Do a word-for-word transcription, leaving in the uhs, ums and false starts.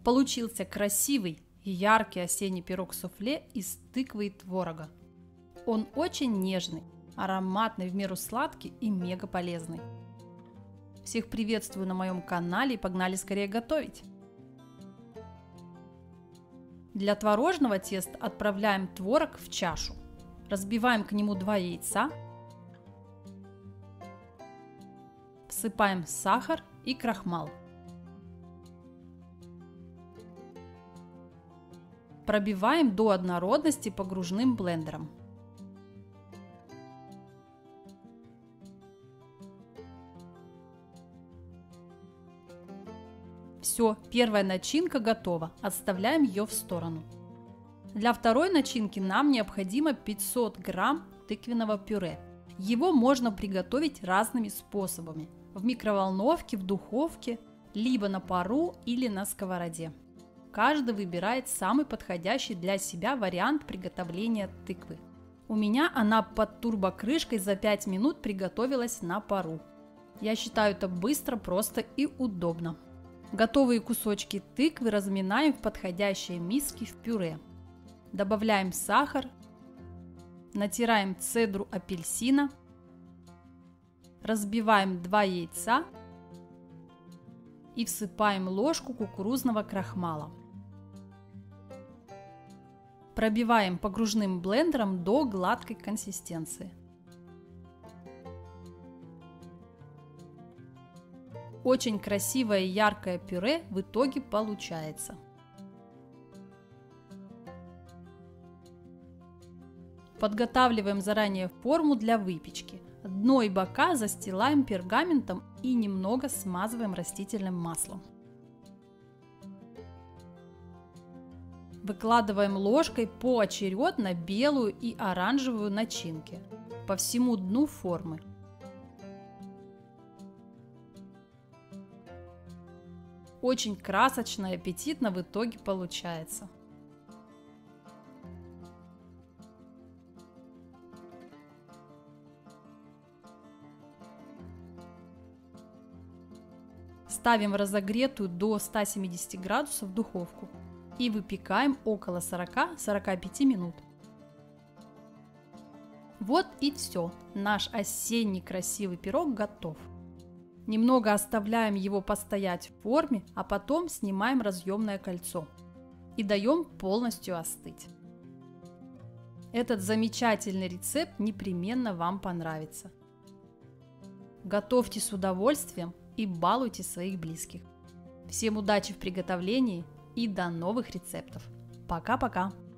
Получился красивый и яркий осенний пирог-суфле из тыквы и творога. Он очень нежный, ароматный, в меру сладкий и мега полезный. Всех приветствую на моем канале и погнали скорее готовить! Для творожного теста отправляем творог в чашу. Разбиваем к нему два яйца. Всыпаем сахар и крахмал. Пробиваем до однородности погружным блендером. Все, первая начинка готова, отставляем ее в сторону. Для второй начинки нам необходимо пятьсот грамм тыквенного пюре. Его можно приготовить разными способами: в микроволновке, в духовке, либо на пару или на сковороде. Каждый выбирает самый подходящий для себя вариант приготовления тыквы. У меня она под турбокрышкой за пять минут приготовилась на пару. Я считаю это быстро, просто и удобно. Готовые кусочки тыквы разминаем в подходящей миске в пюре. Добавляем сахар, натираем цедру апельсина, разбиваем два яйца и всыпаем ложку кукурузного крахмала. Пробиваем погружным блендером до гладкой консистенции. Очень красивое и яркое пюре в итоге получается. Подготавливаем заранее форму для выпечки. Дно и бока застилаем пергаментом и немного смазываем растительным маслом. Выкладываем ложкой поочередно белую и оранжевую начинки по всему дну формы. Очень красочно и аппетитно в итоге получается. Ставим в разогретую до ста семидесяти градусов духовку и выпекаем около сорока — сорока пяти минут. Вот и все, наш осенний красивый пирог готов. Немного оставляем его постоять в форме, а потом снимаем разъемное кольцо и даем полностью остыть. Этот замечательный рецепт непременно вам понравится. Готовьте с удовольствием и балуйте своих близких. Всем удачи в приготовлении и до новых рецептов. Пока-пока!